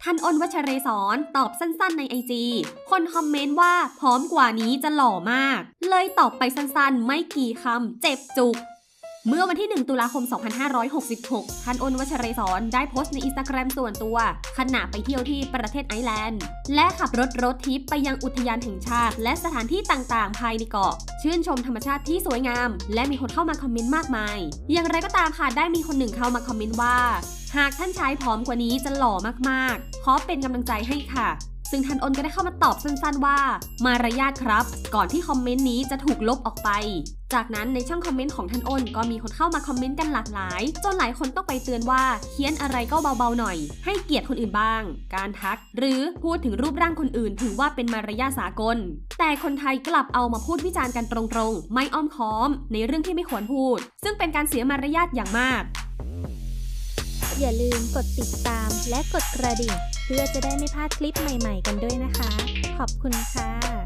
ท่านอ้น วัชเรศรตอบสั้นๆใน IG คนคอมเมนต์ว่าพร้อมกว่านี้จะหล่อมากเลยตอบไปสั้นๆไม่กี่คำเจ็บจุกเมื่อวันที่ 1 ตุลาคม 2566 ท่านอ้น วัชเรศรได้โพสต์ใน Instagram ส่วนตัวขณะไปเที่ยวที่ประเทศไอร์แลนด์และขับรถทริปไปยังอุทยานแห่งชาติและสถานที่ต่างๆภายในเกาะชื่นชมธรรมชาติที่สวยงามและมีคนเข้ามาคอมเมนต์มากมายอย่างไรก็ตามค่ะได้มีคนหนึ่งเข้ามาคอมเมนต์ว่าหากท่านชายผอมกว่านี้จะหล่อมากๆขอเป็นกำลังใจให้ค่ะซึ่งท่านอ้นก็ได้เข้ามาตอบสั้นๆว่ามารยาทครับก่อนที่คอมเมนต์นี้จะถูกลบออกไปจากนั้นในช่องคอมเมนต์ของท่านอ้นก็มีคนเข้ามาคอมเมนต์กันหลากหลายจนหลายคนต้องไปเตือนว่าเขียนอะไรก็เบาๆหน่อยให้เกียรติคนอื่นบ้างการทักหรือพูดถึงรูปร่างคนอื่นถือว่าเป็นมารยาทสากลแต่คนไทยกลับเอามาพูดวิจารณ์กันตรงๆไม่อ้อมค้อมในเรื่องที่ไม่ควรพูดซึ่งเป็นการเสียมารยาทอย่างมากอย่าลืมกดติดตามและกดกระดิ่งเพื่อจะได้ไม่พลาดคลิปใหม่ๆกันด้วยนะคะขอบคุณค่ะ